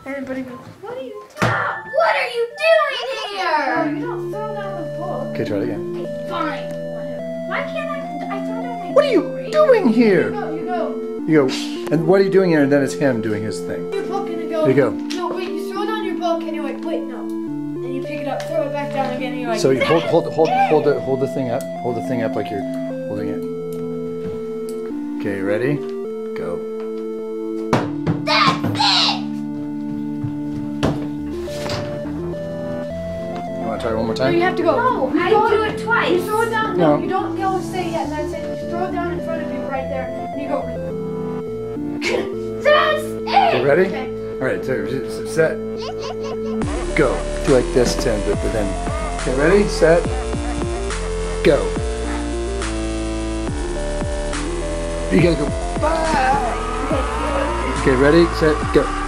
Everybody goes, what are you doing? Stop! What are you doing here? You don't throw down the book. Okay, try it again. Fine. Why can't I throw down my What are you doing here? You go. You go, and what are you doing here? And then it's him doing his thing. Your book and you go. There you go. No, wait, you throw down your book and you're like, wait, no. And you pick it up, throw it back down again, and you're like, So you hold the thing up. Hold the thing up like you're holding it. Okay, ready? Go. That's it! You want to try it one more no, time? you have to go. No, You I go- do it twice. You throw it down. No. No, you don't go say it yet. And that's it. You throw it down in front of you right there, and you go. That's it! Okay, ready? Okay. All right, so set, go. Do like this, but then. Okay, ready, set, go. You gotta go. Bye. Okay, ready, set, go.